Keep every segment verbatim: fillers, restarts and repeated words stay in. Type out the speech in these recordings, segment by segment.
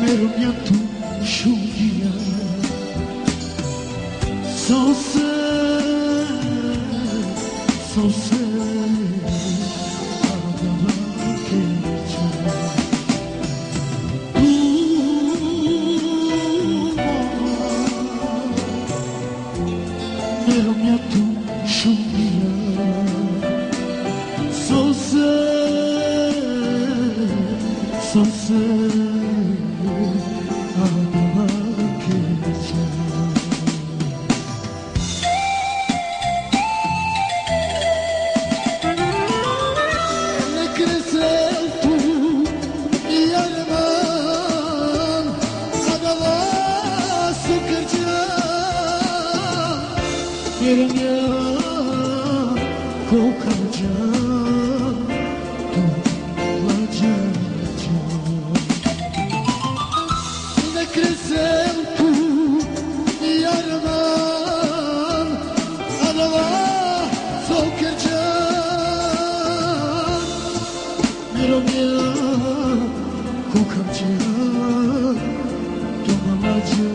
Vermiatu șughia Sau să Sau să Vermiatu șughia Sau să Sau să Era mea cocagea, tu plagea cea. Ne cresem tu, iar man, adava sau kercea. Era mea cocagea, tu plagea.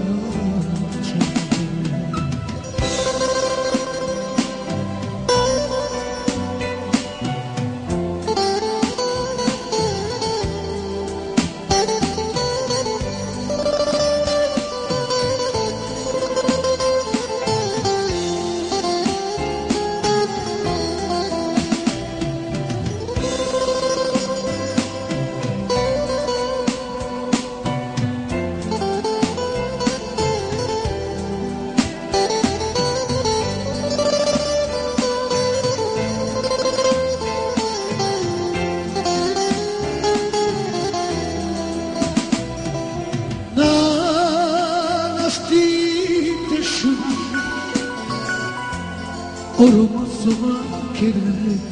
Olmazsa gerek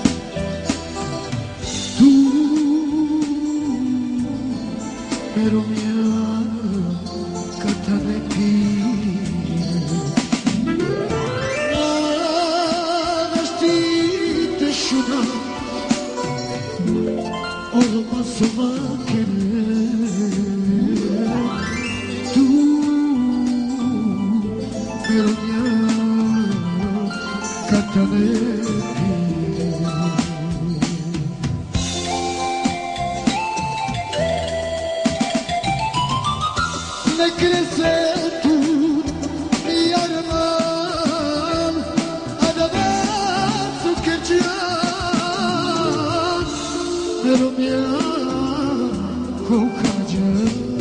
Tu Pero mia Katane pire Anastite şuna Olmazsa gerek Tu Pero mia Katane Ne crese tu iar man adada su kercian Pero mia kokaja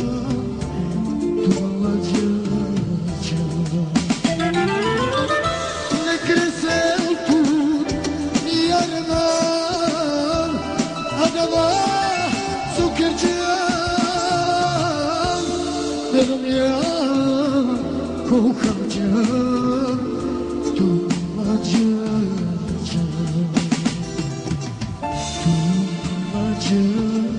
tu alaja Ne crese Pero mia kokaja tu aja tu aja